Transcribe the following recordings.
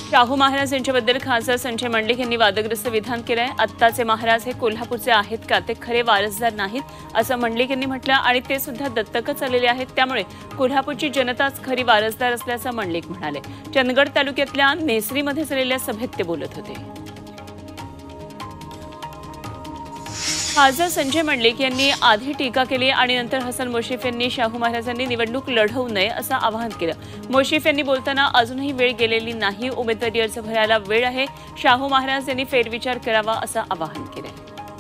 शाहू महाराज यांच्याबद्दल खासदार संजय मंडलिक यांनी वादग्रस्त विधान केलंय। आत्ताचे महाराज हे कोल्हापूरचे आहेत का, ते खरे वारसदार नाहीत असं मंडलिक यांनी म्हटलं आणि ते सुद्धा दत्तकच आलेले आहेत, त्यामुळे कोल्हापूरची जनताच खरी वारसदार असल्याचं मंडलिक म्हणाले। चंदगड तालुक्यातल्या नेसरीमध्ये झालेल्या सभेत ते बोलत होते। खासदार संजय मंडलिक यांनी आधी टीका केली आणि नंतर हसन मुश्रीफ यांनी शाहू महाराजांनी निवडणूक लढवू नये असं आवाहन केलं। मुश्रीफ यांनी बोलताना अजूनही वेळ गेलेली नाही, उमेदवारी अर्ज भरायला वेळ आहे, शाहू महाराज यांनी फेरविचार करावा असं आवाहन केलं।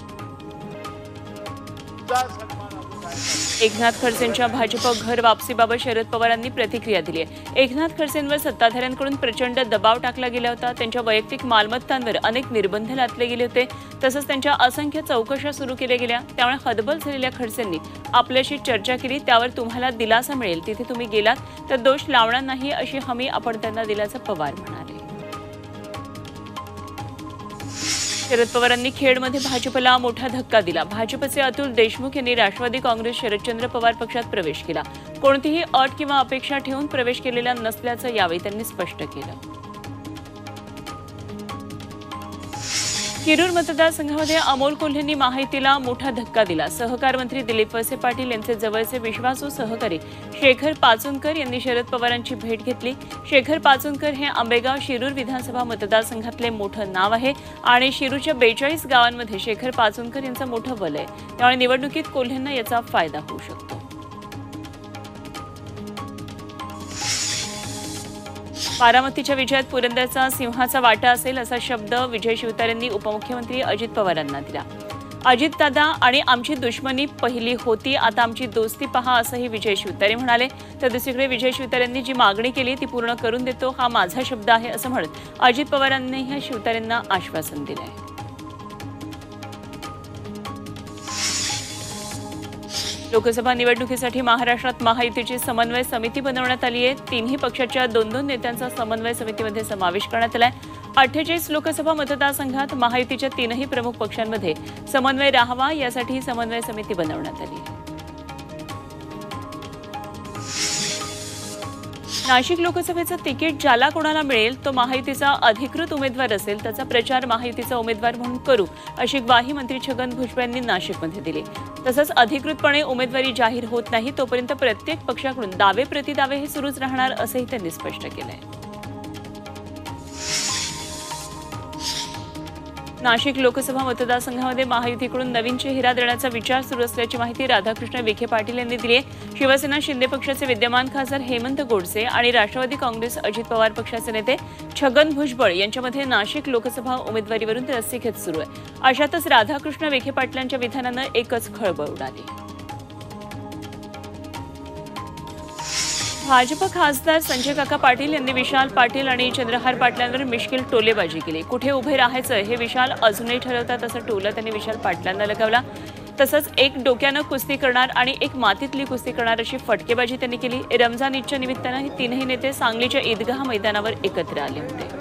एकनाथ खडसेंच्या भाजप घर वापसीबाबत शरद पवारांनी प्रतिक्रिया दिली आहे। एकनाथ खडसेंवर सत्ताधाऱ्यांकडून प्रचंड दबाव टाकला गेला होता, त्यांच्या वैयक्तिक मालमत्तांवर अनेक निर्बंध लादले गेले होते, तसंच त्यांच्या असंख्य चौकशा सुरू केल्या गेल्या, त्यामुळे हतबल झालेल्या खडसेंनी आपल्याशी चर्चा केली, त्यावर तुम्हाला दिलासा मिळेल, तिथे तुम्ही गेलात तर दोष लावणार नाही अशी हमी आपण त्यांना दिल्याचं पवार म्हणाले। शरद पवारांनी खेडमध्ये भाजपला मोठा धक्का दिला। भाजपचे अतुल देशमुख यांनी राष्ट्रवादी काँग्रेस शरदचंद्र पवार पक्षात प्रवेश केला। कोणतीही अट किंवा अपेक्षा ठेवून प्रवेश केलेला नसल्याचं यावेळी त्यांनी स्पष्ट केलं। शिरूर मतदारसंघामध्ये अमोल कोल्हेंनी महायुतीला मोठा धक्का दिला। सहकार मंत्री दिलीप वळसे पाटील यांचे जवळचे विश्वासू सहकारी शेखर पाचुनकर यांनी शरद पवारांची भेट घेतली। शेखर पाचुनकर हे आंबेगाव शिरूर विधानसभा मतदारसंघातले मोठं नाव आहे आणि शिरूरच्या 42 गावांमध्ये शेखर पाचुनकर यांचं मोठं बल आहे, त्यामुळे निवडणुकीत कोल्हेंना याचा फायदा होऊ शकतो। बारामतीच्या विजयात पुरंदरचा सिंहाचा वाटा असेल असा शब्द विजय शिवतारेंनी उपमुख्यमंत्री अजित पवारांना दिला। अजितदादा आणि आमची दुश्मनी पहिली होती, आता आमची दोस्ती पहा असंही विजय शिवतारे म्हणाले। तर दुसरीकडे विजय शिवतारेंनी जी मागणी केली ती पूर्ण करून देतो, हा माझा शब्द आहे असं म्हणत अजित पवारांनीही शिवतारेंना आश्वासन दिलंय। लोकसभा निवडणुकीसाठी महाराष्ट्रात महायुतीची समन्वय समिती बनवण्यात आली आहे। तिन्ही पक्षाच्या 2-2 नेत्यांचा समन्वय समितीमध्ये समावेश करण्यात आलाय। 48 लोकसभा मतदारसंघात महायुतीच्या 3ही प्रमुख पक्षांमध्ये समन्वय राहावा यासाठी ही समन्वय समिती बनवण्यात आली आहे। नाशिक लोकसभेचं तिकीट ज्याला कोणाला मिळेल तो महायुतीचा अधिकृत उमेदवार असेल, त्याचा प्रचार महायुतीचा उमेदवार म्हणून करू अशी ग्वाही मंत्री छगन भुजबळ यांनी नाशिकमध्ये दिली। तसंच अधिकृतपणे उमेदवारी जाहीर होत नाही तोपर्यंत प्रत्येक पक्षाकडून दावे प्रतिदावे हे सुरूच राहणार असंही त्यांनी स्पष्ट केलंय। नाशिक लोकसभा मतदारसंघामध्ये महायुतीकडून नवीन चेहरा देण्याचा विचार सुरू असल्याची माहिती राधाकृष्ण विखे पाटील यांनी दिली आहे। शिवसेना शिंदे पक्षाचे विद्यमान खासदार हेमंत गोडसे आणि राष्ट्रवादी काँग्रेस अजित पवार पक्षाचे नेते छगन भुजबळ यांच्यामध्ये नाशिक लोकसभा उमेदवारीवरून रस्सीखेच सुरू आहे। अशातच राधाकृष्ण विखे पाटलांच्या विधानानं एकच खळबळ उडाली। भाजप खासदार संजय काका पाटील यांनी विशाल पाटील आणि चंद्रहार पाटलांवर मिश्किल टोलेबाजी केली। कुठे उभे राहायचं हे विशाल अजूनही ठरवतात असं टोला त्यांनी विशाल पाटलांना लगावला। तसंच एक डोक्यानं कुस्ती करणार आणि एक मातीतली कुस्ती करणार अशी फटकेबाजी त्यांनी केली। रमजान ईदच्या निमित्तानं हे तीनही नेते सांगलीच्या ईदगाह मैदानावर एकत्र आले होते।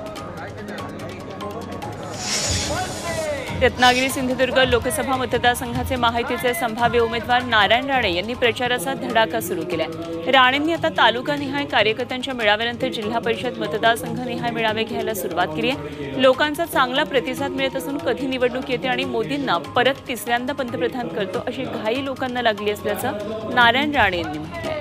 रत्नागिरी सिंधुदुर्ग लोकसभा मतदारसंघाचे महायुतीचे संभाव्य उमेदवार नारायण राणे यांनी प्रचाराचा धडाका सुरू केलाय। राणेंनी आता तालुकानिहाय कार्यकर्त्यांच्या मेळाव्यानंतर जिल्हा परिषद मतदारसंघनिहाय मेळावे घ्यायला सुरुवात केली आहे। लोकांचा चांगला प्रतिसाद मिळत असून कधी निवडणूक येते आणि मोदींना परत तिसऱ्यांदा पंतप्रधान करतो अशी घाई लोकांना लागली असल्याचं नारायण राणे यांनी म्हटलंय।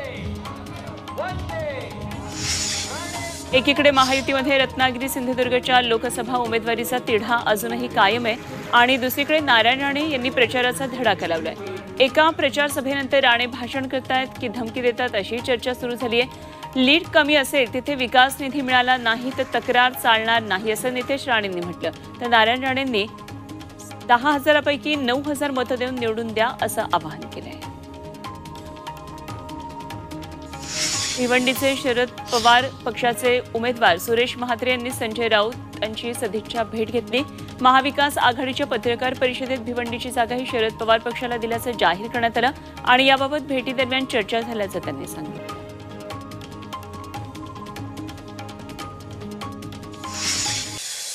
एकीकडे महायुतीमध्ये रत्नागिरी सिंधुदुर्गच्या लोकसभा उमेदवारीचा तिढा अजूनही कायम आहे आणि दुसरीकडे नारायण राणे यांनी प्रचाराचा धडाका लावलाय। एका प्रचार सभेनंतर राणे भाषण करतायत की धमकी देतात अशी चर्चा सुरू झाली आहे। लीड कमी असेल तिथे विकास निधी मिळाला नाही तर तक्रार चालणार नाही असं नितेश राणेंनी म्हटलं। तर नारायण राणेंनी 10,000 पैकी 9,000 मतं देऊन निवडून द्या असं आवाहन केलंय। भिवंडीचे शरद पवार पक्षाचे उमेदवार सुरेश महात्रे यांनी संजय राऊत यांची सदिच्छा भेट घेतली। महाविकास आघाडीच्या पत्रकार परिषदेत भिवंडीची जागाही शरद पवार पक्षाला दिल्याचं जाहीर करण्यात आलं आणि याबाबत भेटीदरम्यान चर्चा झाल्याचं त्यांनी सांगितलं।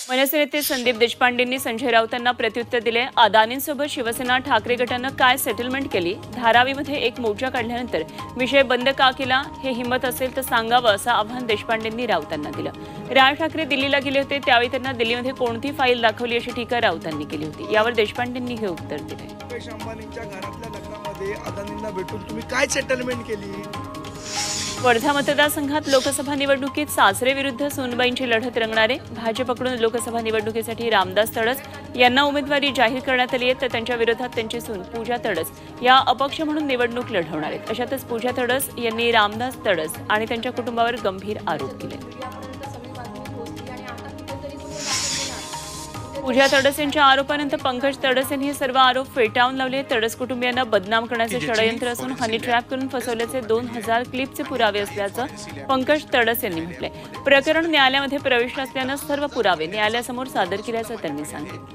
मनसे नेते संदीप देशपांडेंनी संजय राऊतांना प्रत्युत्तर दिले. अदानींसोबत शिवसेना ठाकरे गटानं काय सेटलमेंट केली, धारावीमध्ये एक मोर्चा काढल्यानंतर विषय बंद का केला, हे हिंमत असेल तर सांगावं असं आव्हान देशपांडेंनी राऊतांना दिलं. राज ठाकरे दिल्लीला गेले होते त्यावेळी त्यांना दिल्लीमध्ये कोणती फाईल दाखवली अशी टीका राऊतांनी केली होती. यावर देशपांडेंनी हे उत्तर दिले. मुकेश अंबानींच्या घरातल्या लग्नामध्ये अदानींना भेटून तुम्ही काय सेटलमेंट केली? वर्धा मतदारसंघात लोकसभा निवडणुकीत सासरे विरुद्ध सोनबाईंची लढत रंगणार आहे. भाजपकडून लोकसभा निवडणुकीसाठी रामदास तडस यांना उमेदवारी जाहीर करण्यात आली आहे, तर त्यांच्या विरोधात त्यांची सून पूजा तडस या अपक्ष म्हणून निवडणूक लढवणार आहेत. अशातच पूजा तडस यांनी रामदास तडस आणि त्यांच्या कुटुंबावर गंभीर आरोप केले. पूजा तडस यांच्या आरोपानंतर पंकज तडस यांनी हे सर्व आरोप फेटाळून लावले. तडस कुटुंबियांना बदनाम करण्याचे षडयंत्र असून हनी ट्रॅप करून फसवल्याचे 2000 क्लिपचे पुरावे असल्याचं पंकज तडस यांनी म्हटलंय. प्रकरण न्यायालयामध्ये प्रवेश नसल्यानं सर्व पुरावे न्यायालयासमोर सादर केल्याचं त्यांनी सांगितलं.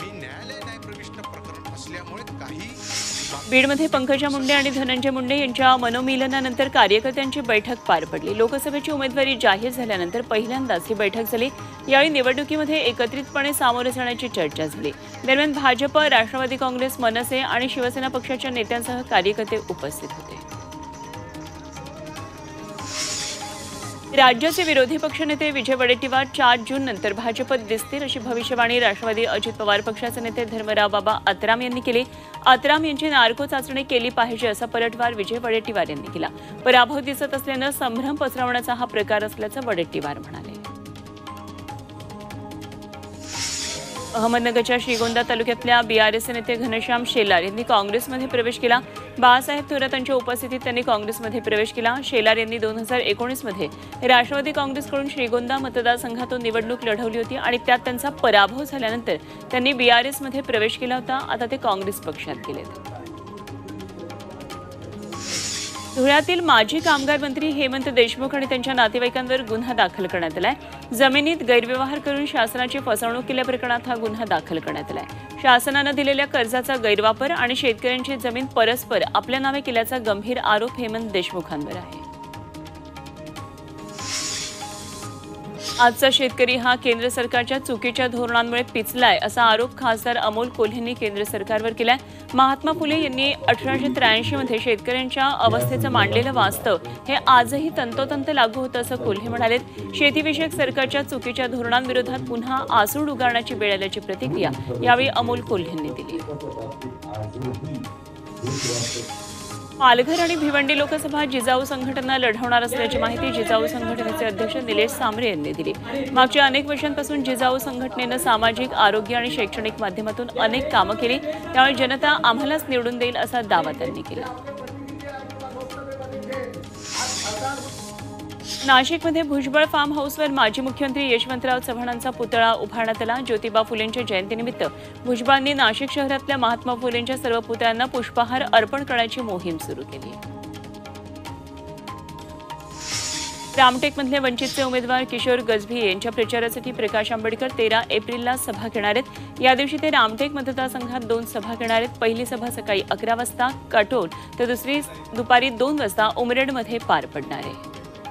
बीडमध्ये पंकजा मुंडे आणि धनंजय मुंडे यांच्या मनोमिलनानंतर कार्यकर्त्यांची बैठक पार पडली. लोकसभेची उमेदवारी जाहीर झाल्यानंतर पहिल्यांदाच ही बैठक झाली. यावेळी निवडणुकीमध्ये एकत्रितपणे सामोरे जाण्याची चर्चा झाली. दरम्यान भाजप, राष्ट्रवादी काँग्रेस, मनसे आणि शिवसेना पक्षाच्या नेत्यांसह कार्यकर्ते उपस्थित होते. राज्याचे विरोधी पक्षनेते विजय वडेट्टीवार 4 जून नंतर भाजपत दिसतील अशी भविष्यवाणी राष्ट्रवादी अजित पवार पक्षाचे नेते धर्मराव बाबा आत्राम यांनी केली. आत्राम यांची नार्को चाचणी केली पाहिजे असा पलटवार विजय वडेट्टीवार यांनी केला. पराभव दिसत असल्यानं संभ्रम पसरवण्याचा हा प्रकार असल्याचं वडेट्टीवार म्हणाले. अहमदनगरच्या श्रीगोंदा तालुक्यातल्या बीआरएसचे नेते घनश्याम शेलार यांनी काँग्रेसमध्ये प्रवेश केला. बाळासाहेब थोरातांच्या उपस्थितीत त्यांनी काँग्रेसमध्ये प्रवेश केला. शेलार यांनी 2019 मध्ये राष्ट्रवादी काँग्रेसकडून श्रीगोंदा मतदारसंघातून निवडणूक लढवली होती आणि त्यात त्यांचा पराभव झाल्यानंतर त्यांनी बीआरएसमध्ये प्रवेश केला होता. आता ते काँग्रेस पक्षात गेलेत. धुळ्यातील माजी कामगार मंत्री हेमंत देशमुख आणि त्यांच्या नातेवाईकांवर गुन्हा दाखल करण्यात आलाय. जमिनीत गैरव्यवहार करून शासनाची फसवणूक केल्याप्रकरणात हा गुन्हा दाखल करण्यात आलाय. शासनानं दिलेल्या कर्जाचा गैरवापर आणि शेतकऱ्यांची जमीन परस्पर आपल्या नावे केल्याचा गंभीर आरोप हेमंत देशमुखांवर आहे. आजचा शेतकरी हा केंद्र सरकारच्या चुकीच्या धोरणांमुळे पिचलाय असा आरोप खासदार अमोल कोल्हेंनी केंद्र सरकारवर केलाय. महात्मा फुले यांनी 1883 मध्ये शेतकऱ्यांच्या अवस्थेचं मांडलेलं वास्तव हे आजही तंतोतंत लागू होतं असं कोल्हे म्हणाले. शेतीविषयक सरकारच्या चुकीच्या धोरणांविरोधात पुन्हा आसूड उगारण्याची वेळ आल्याची प्रतिक्रिया यावेळी अमोल कोल्हेंनी दिली. पालघर आणि भिवंडी लोकसभा जिजाऊ संघटना लढवणार असल्याची माहिती जिजाऊ संघटनेचे अध्यक्ष निलेश सांबरे यांनी दिली. मागच्या अनेक वर्षांपासून जिजाऊ संघटनेनं सामाजिक, आरोग्य आणि शैक्षणिक माध्यमातून अनेक कामं केली. त्यामुळे जनता आम्हालाच निवडून देईल असा दावा त्यांनी केला. नाशिकमध्ये भुजबळ फार्म हाऊसवर माजी मुख्यमंत्री यशवंतराव चव्हाणांचा पुतळा उभारण्यात आला. ज्योतिबा फुलेंच्या जयंतीनिमित्त भुजबळांनी नाशिक शहरातल्या महात्मा फुलेंच्या सर्व पुतळ्यांना पुष्पहार अर्पण करण्याची मोहीम सुरू केली. रामटेकमधले वंचितचे उमेदवार किशोर गजभिये यांच्या प्रचारासाठी प्रकाश आंबेडकर 13 एप्रिलला सभा घेणार आहेत. या दिवशी ते रामटेक मतदारसंघात 2 सभा घेणार आहेत. पहिली सभा सकाळी 11 वाजता काटोल तर दुसरी दुपारी 2 वाजता उमरेडमध्ये पार पडणार आहे.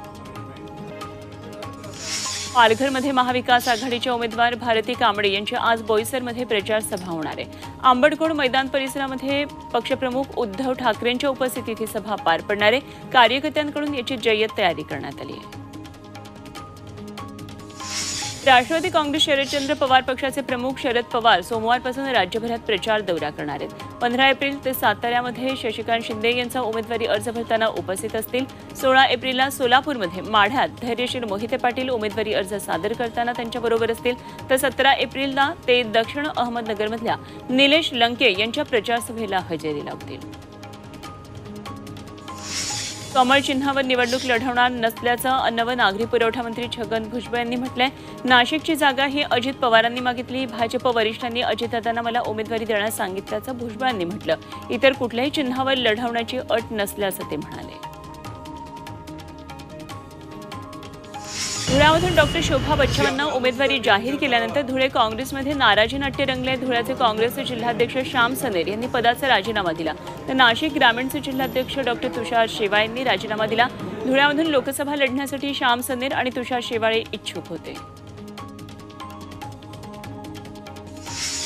पालघरमध्ये महाविकास आघाडीच्या उमेदवार भारती कांबळे यांची आज बोईसरमध्ये प्रचार सभा होणार आहे. आंबडकोड मैदान परिसरामध्ये पक्षप्रमुख उद्धव ठाकरेंच्या उपस्थितीत ही सभा पार पडणार आहे. कार्यकर्त्यांकडून याची जय्यत तयारी करण्यात आली आहे. राष्ट्रवादी काँग्रेस शरदचंद्र पवार पक्षाचे प्रमुख शरद पवार सोमवारपासून राज्यभरात प्रचार दौरा करणार आहेत. 15 एप्रिल ते साताऱ्यामध्ये शशिकांत शिंदे यांचा उमेदवारी अर्ज भरताना उपस्थित असतील. 16 एप्रिलला सोलापूरमध्ये माढ्यात धैर्यशील मोहिते पाटील उमेदवारी अर्ज सादर करताना त्यांच्याबरोबर असतील. तर 17 एप्रिलला ते दक्षिण अहमदनगरमधल्या निलेश लंके यांच्या प्रचारसभेला हजेरी लावतील. कमळ चिन्हावर निवडणूक लढवणार नसल्याचं अन्न व नागरी पुरवठा मंत्री छगन भुजबळ यांनी म्हटलंय. नाशिकची जागा ही अजित पवारांनी मागितली. भाजप वरिष्ठांनी अजितदादांना मला उमेदवारी देण्यास सांगितल्याचं भुजबळांनी म्हटलं. इतर कुठल्याही चिन्हावर लढवण्याची अट नसल्याचं ते म्हणाले. धुळ्यामधून डॉक्टर शोभा बच्छावांना उमेदवारी जाहीर केल्यानंतर धुळे काँग्रेसमध्ये नाराजी नाट्य रंगले. धुळ्याचे काँग्रेसचे जिल्हाध्यक्ष श्याम सनेर यांनी पदाचा राजीनामा दिला. तर नाशिक ग्रामीणचे जिल्हाध्यक्ष डॉक्टर तुषार शेवाळे यांनी राजीनामा दिला. धुळ्यामधून लोकसभा लढण्यासाठी श्याम सनेर आणि तुषार शेवाळे इच्छुक होते.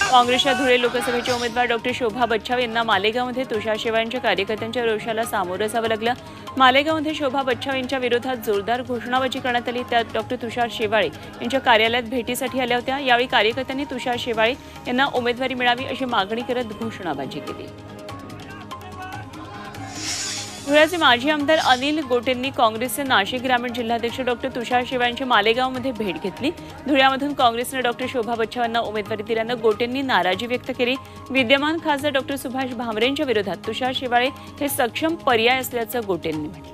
काँग्रेसच्या धुळे लोकसभेचे उमेदवार डॉक्टर शोभा बच्छाव यांना मालेगावमध्ये तुषार शेवाळेंच्या कार्यकर्त्यांच्या रोषाला सामोरं जावं लागलं। मालेगावमध्ये शोभा बच्छाव यांच्या विरोधात जोरदार घोषणाबाजी करण्यात आली। त्यात डॉक्टर तुषार शेवाळे यांच्या कार्यालयात भेटीसाठी आल्या होत्या। यावेळी कार्यकर्त्यांनी तुषार शेवाळे यांना उमेदवारी मिळावी अशी मागणी करत घोषणाबाजी केली। धुळ्याचे माजी आमदार अनिल गोटेंनी काँग्रेसचे नाशिक ग्रामीण जिल्हाध्यक्ष डॉक्टर तुषार शेवाळेंची मालेगावमध्ये भेट घेतली। धुळ्यामधून काँग्रेसने डॉक्टर शोभा बच्छाव यांना उमेदवारी दिल्यानं गोटेंनी नाराजी व्यक्त केली। विद्यमान खासदार डॉक्टर सुभाष भामरेंच्या विरोधात तुषार शेवाळे हे सक्षम पर्याय असल्याचं गोटेंनी म्हटलं।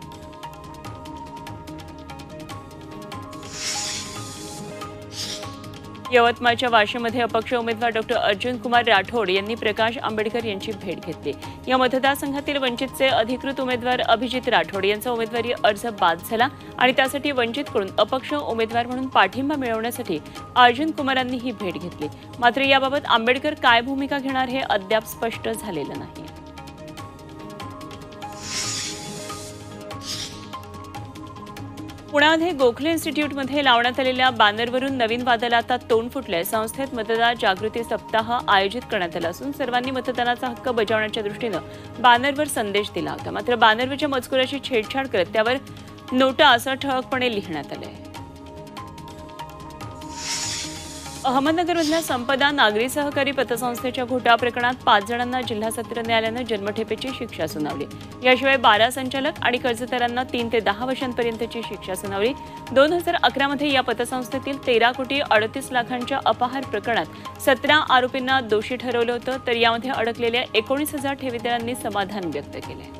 यवतमाळच्या वाशीमध्ये अपक्ष उमेदवार डॉक्टर अर्जुन कुमार राठोड यांनी प्रकाश आंबेडकर यांची भेट घेतली। या मतदारसंघातील वंचितचे अधिकृत उमेदवार अभिजित राठोड यांचा उमेदवारी अर्ज बाद झाला आणि त्यासाठी वंचितकडून अपक्ष उमेदवार म्हणून पाठिंबा मिळवण्यासाठी अर्जुन कुमारांनी ही भेट घेतली। मात्र याबाबत आंबेडकर काय भूमिका घेणार हे अद्याप स्पष्ट झालेलं नाही। पुण्यामध्ये गोखले इन्स्टिट्यूटमध्ये लावण्यात आलेल्या बॅनरवरून नवीन वादाला आता तोंड फुटलंय। संस्थेत मतदार जागृती सप्ताह आयोजित करण्यात आला असून सर्वांनी मतदानाचा हक्क बजावण्याच्या दृष्टीनं बॅनरवर संदेश दिला होता। मात्र बॅनरवरच्या मजकुराची छेडछाड करत त्यावर नोटा असं ठळकपणे लिहिण्यात आलंय। अहमदनगरमधल्या संपदा नागरी सहकारी पतसंस्थेच्या घोटाळा प्रकरणात 5 जणांना जिल्हा सत्र न्यायालयानं जन्मठेपेची शिक्षा सुनावली। याशिवाय 12 संचालक आणि कर्जदारांना 3 ते 10 वर्षांपर्यंतची शिक्षा सुनावली। 2011 मध्ये या पतसंस्थेतील 13,38,00,000च्या अपहार प्रकरणात 17 आरोपींना दोषी ठरवलं होतं, तर यामध्ये अडकलेल्या 19,000 ठेवीदारांनी समाधान व्यक्त केले।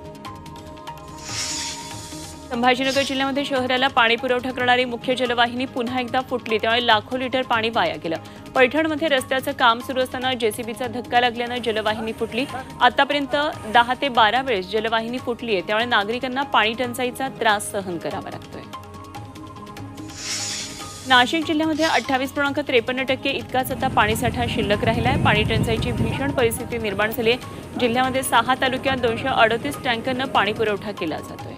संभाजीनगर जिल्ह्यामध्ये शहराला पाणी पुरवठा करणारी मुख्य जलवाहिनी पुन्हा एकदा फुटली, त्यामुळे लाखो लिटर पाणी वाया गेलं। पैठणमध्ये रस्त्याचं काम सुरू असताना जेसीबीचा धक्का लागल्यानं जलवाहिनी फुटली। आतापर्यंत 10 ते 12 वेळेस जलवाहिनी फुटली आहे, त्यामुळे नागरिकांना पाणी टंचाईचा त्रास सहन करावा लागतोय। नाशिक जिल्ह्यामध्ये 28.53% इतकाच आता पाणीसाठा शिल्लक राहिलाय। पाणी टंचाईची भीषण परिस्थिती निर्माण झाली आहे। जिल्ह्यामध्ये 6 तालुक्यात 238 टँकरनं पाणी पुरवठा केला जातोय।